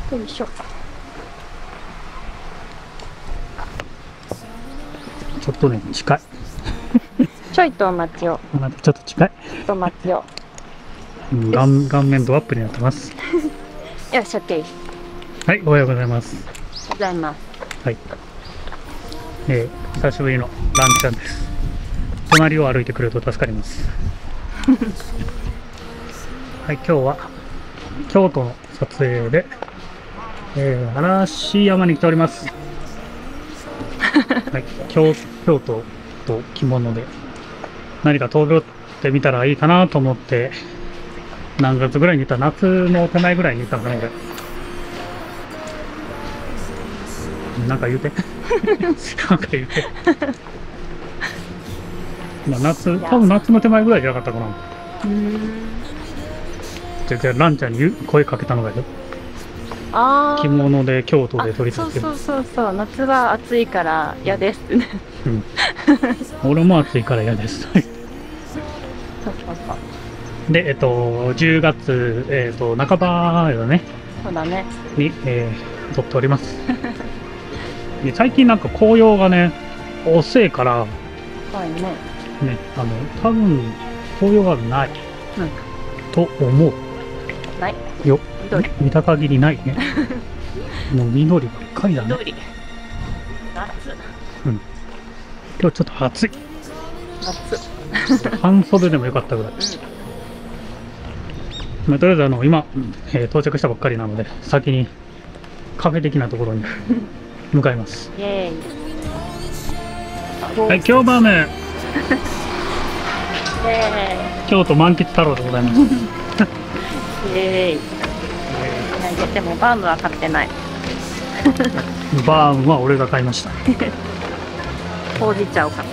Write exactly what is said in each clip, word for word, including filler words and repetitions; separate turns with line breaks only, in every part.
よいしょ。
ちょっとね、近い。
ちょいとお待ちを。
またちょっと近い。
ちょっとお待ちを。
顔顔面ドアップになってます。
よし、オッケー。
はい、おはようございます。
おはようございます。
はい。えー、久しぶりのランちゃんです。隣を歩いてくれると助かります。はい、今日は京都の撮影で、えー、嵐山に来ております。はい、京京都と着物で何か東京ってみたらいいかなと思って、何月ぐらいにいた、夏の手前ぐらいにいたので、なんか言うてなんか言うてまあ夏、多分夏の手前ぐらいじゃなかったかな。
うん。
じゃじゃランちゃんに声かけたのがよ。
ああ。
着物で京都で撮り続ける。
そうそうそうそう、夏は暑いから嫌ですね。
うん。俺も暑いから嫌です。
そうそうそう。
で、えっと、じゅうがつ、えっと、半ばよね。
そうだね。
に、えー、撮っております。で最近なんか紅葉がね、遅いから、
はいね。
ね、あの、多分、紅葉がない。
うん。
と思う。
ない。
よ。
緑。
見た限りないね。もう緑ばっかりだね。
緑。夏。
うん。今日ちょっと暑い。
夏。
半袖でもよかったぐらい。まあ、とりあえずあの今、えー、到着したばっかりなので、先にカフェ的なところに向かいます。
イエーイ。
はい、今日バーム
イエ
京都満喫太郎でございます。
ーイ。イエーイ。でもバームは買ってない。
バームは俺が買いました。
ほうじ茶を買った。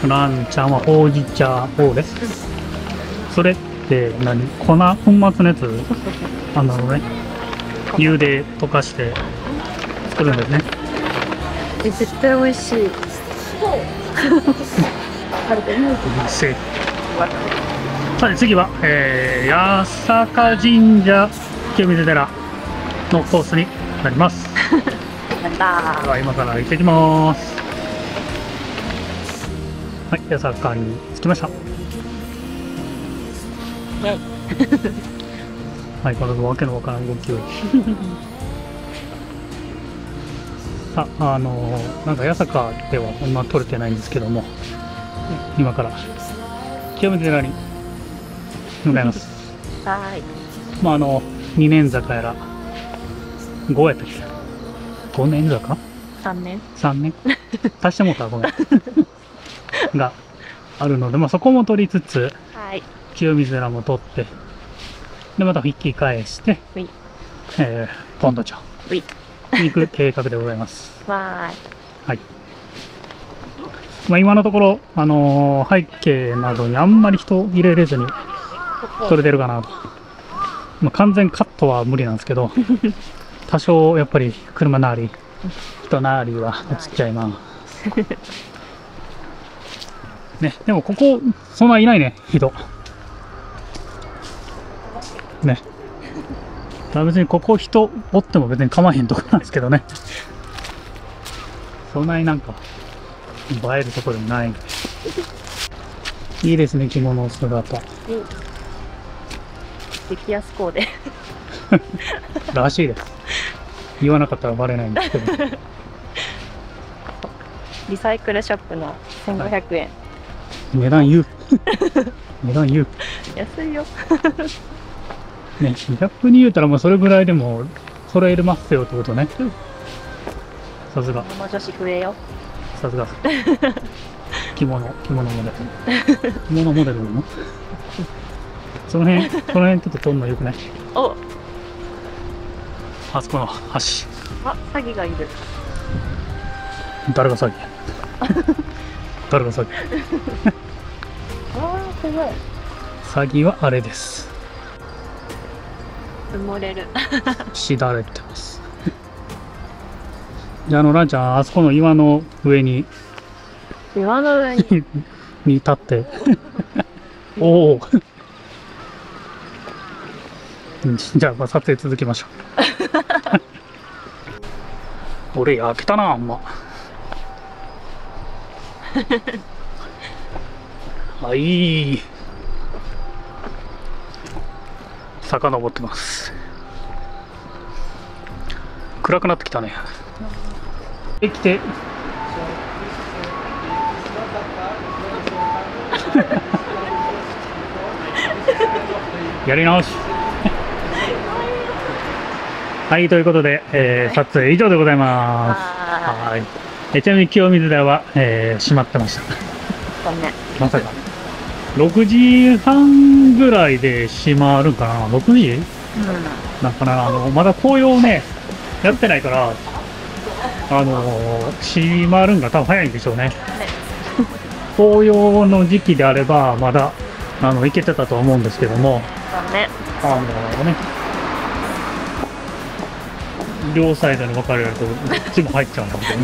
ランちゃんはほうじ茶をです。それって何？粉粉末のやつ？あのね、湯で溶かして作るんですね。
え、絶対美味しい。
さて次は、えー、八坂神社清水寺のコースになります。
やった
では今から行ってきます。はい、八坂に着きました。
ね。
はい、このわけのわからん動きを。あ、あのー、なんか八坂では今撮れてないんですけども、今から清水寺に向かいます。
はい。
まああの二年坂やらごやったっけ？ごねん坂？
三年。
三年？足してもうたらごめんがあるので、まあそこも撮りつつ、
はい。
清水寺も撮って、でまた引き返して、
うい。
えー、ポンド町
うい。
に行く計画でございます。
わーい。
はい。まあ今のところ、あのー、背景などにあんまり人入れれずに撮れてるかなと。まあ、完全カットは無理なんですけど、多少やっぱり車なり、人なりは映っちゃいます。ね、でもここ、そんないないね、人。ね。別にここ人おっても別に構わへんとこなんですけどね。そんなになんか、映えるところでもない。いいですね、着物姿。
激安コーデ。
らしいです。言わなかったらバレないんですけど。
リサイクルショップのせんごひゃくえん。
値段言う。値段言う。
安いよ。
ね、逆に言うたらもうそれぐらいでも揃えれますよってことね。さすが。
この女子増えよ。
さすが。着物、着物モデル。着物モデルなの？その辺、その辺ちょっと撮るのよくない？
お。
あそこの橋。
あ、詐欺がいる。
誰が詐欺？誰が詐欺？
ああ、すごい。
詐欺はあれです。
埋もれる。
しだれてます。じゃあ、あのランちゃん、あそこの岩の上に
岩の上に
に立っておおじゃあ、まあ、撮影続けましょう。 俺焼けたな、あんま。あ、いい。遡ってます。暗くなってきたね。できて。やり直し。はい、ということで、えー、撮影以上でございます。はい。えちなみに清水台は、えー、閉まってました。
ごめん。
まさか。ろくじはんぐらいで閉まるかな。ろくじ？うん。なんかな、あの、まだ紅葉ね、やってないから、あのー、閉まるんが多分早いんでしょうね。紅葉の時期であれば、まだ、あの、行けてたと思うんですけども、
ね、
あのね、両サイドに分かれると、どっちも入っちゃうんだけどね。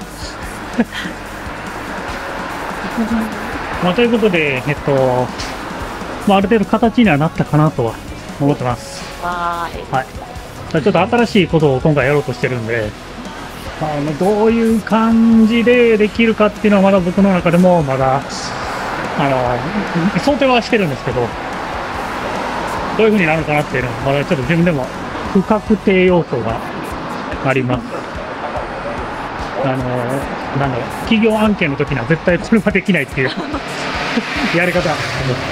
まあ、ということで、えっと、まあ、ある程度形にはなったかなとは思ってます。
はーい。
はい。ちょっと新しいことを今回やろうとしてるんで、あのどういう感じでできるかっていうのはまだ僕の中でもまだ、あの、想定はしてるんですけど、どういう風になるかなっていうのはまだちょっと自分でも不確定要素があります。あの、なんだろう、企業案件の時には絶対これはできないっていうやり方。はい。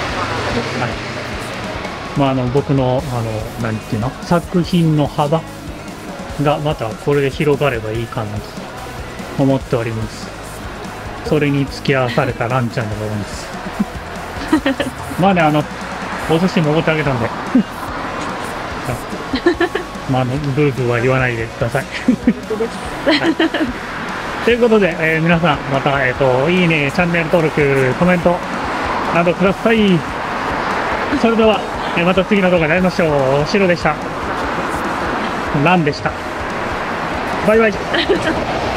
まあ、あの、僕の、あの、何ていうの、作品の幅がまたこれで広がればいいかなと思っております。それに付き合わされたランちゃんでございます。まあね、あの、お寿司もおごってあげたんで。まあ、あの、ブーブーは言わないでください。はい、ということで、えー、皆さん、また、えっと、いいね、チャンネル登録、コメントなどください。それでは、えー、また次の動画で会いましょう。シロでした。ランでした。バイバイ。